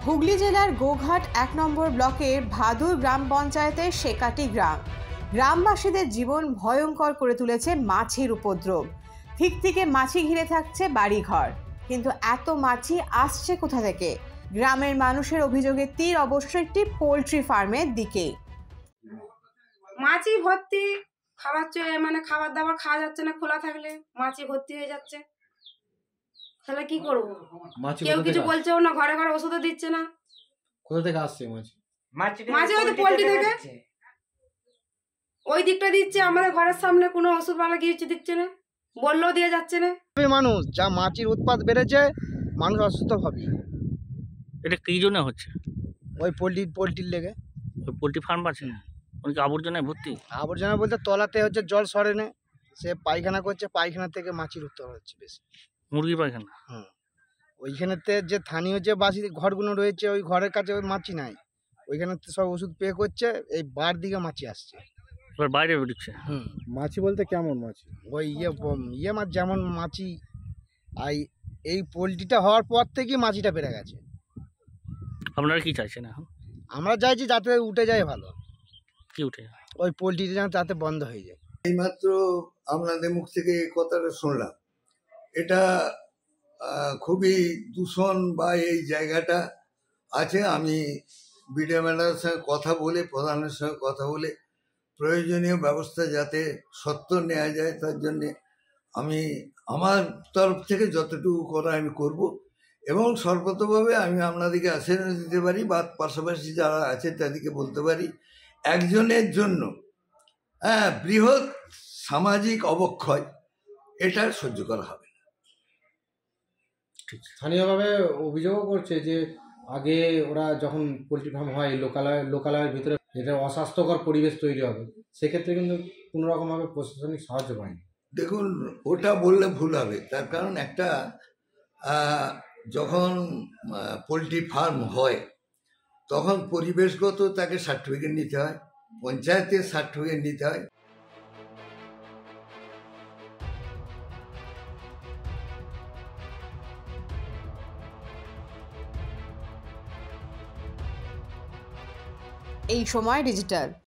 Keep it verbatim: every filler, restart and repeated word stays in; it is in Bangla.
হুগলি জেলার গোঘাট এক নম্বর ব্লকের ভাদুর গ্রাম পঞ্চায়েতের শেকাটি গ্রাম গ্রামবাসীদের জীবন ভয়ঙ্কর করে তুলেছে মাছির উপদ্রব। ঠিক থেকে মাছি ঘিরে থাকছে বাড়িঘর, কিন্তু এত মাছি আসছে কোথা থেকে? গ্রামের মানুষের অভিযোগের তীর অবশ্য একটি পোল্ট্রি ফার্মের দিকে। মাছি ভর্তি, খাবার মানে খাবার দাবার খাওয়া যাচ্ছে না, খোলা থাকলে মাছি ভর্তি হয়ে যাচ্ছে। তাহলে কি করবো? কেউ কিছু বলছেও না, ঘরে ঘরে ওষুধও দিচ্ছে না। কোথা থেকে আসছে মাছি? মাছি হয়তো পোল্ট্রি থেকে, ওই দিকটা দিচ্ছে, আমাদের ঘরের সামনে কোনো ওষুধওয়ালা গিয়েছে দিচ্ছে না, বললেও দিয়ে যাচ্ছে না। মানুষ যা মাছির উৎপাত বেড়েছে, মানুষ অসুস্থ হবে। এটা কি জন্য হচ্ছে? ওই পোল্ট্রি পোল্ট্রির লেগে। ওই পোল্ট্রি ফার্ম আছে, ওই আবর্জনায় ভর্তি। আবর্জনা বলতে তলাতে হচ্ছে জল সরে না, সে পায়খানা করছে, পায়খানা থেকে মাছির উৎপাত হচ্ছে বেশি। মুরগি পায়খানা? হুম, ওইখানেতে যে স্থানীয় যে বাসি ঘরগুলো রয়েছে, ওই ঘরের কাছে ওই মাছি নাই, ওইখানে সব ওষুধ পে করছে, এই বার দিকে মাছি আসছে, এবার বাইরে বেরোচ্ছে। হুম। মাছি বলতে কেমন মাছি? ওই ইয়ে ইয়ে মাছ, যেমন মাছি আই এই পোলট্রিটা হওয়ার পর থেকেই মাছিটা বেড়ে গেছে। আপনারা কি চাইছেন এখন? আমরা চাইছি যাতে উঠে যায় ভালো। কি উঠে? ওই পোলট্রিটা যেন তাতে বন্ধ হয়ে যায়। এইমাত্র আপনাদের মুখ থেকে এই কথাটা শুনলাম, এটা খুবই দূষণ বা এই জায়গাটা আছে। আমি বিডিও ম্যাডামের সঙ্গে কথা বলে, প্রধানের সঙ্গে কথা বলে প্রয়োজনীয় ব্যবস্থা যাতে সত্ত্বর নেওয়া যায়, তার জন্যে আমি আমার তরফ থেকে যতটুকু করা আমি করব, এবং সর্বতভাবে আমি আপনাদেরকে আশ্বাস দিতে পারি বা পাশাপাশি যারা আছে তাদেরকে বলতে পারি, একজনের জন্য হ্যাঁ বৃহৎ সামাজিক অবক্ষয় এটা সহ্য করা হবে না। স্থানীয়ভাবে অভিযোগও করছে যে আগে ওরা যখন পোলট্রি ফার্ম হয় লোকালয় লোকালয়ের ভিতরে যেটা অস্বাস্থ্যকর পরিবেশ তৈরি হবে, সেক্ষেত্রে কিন্তু কোনো রকমভাবে প্রশাসনিক সাহায্য পায়নি। দেখুন, ওটা বললে ভুল হবে, তার কারণ একটা যখন পোলট্রি ফার্ম হয় তখন পরিবেশগত তাকে সার্টিফিকেট নিতে হয়, পঞ্চায়েতের সার্টিফিকেট নিতে হয়। এই সময় ডিজিটাল।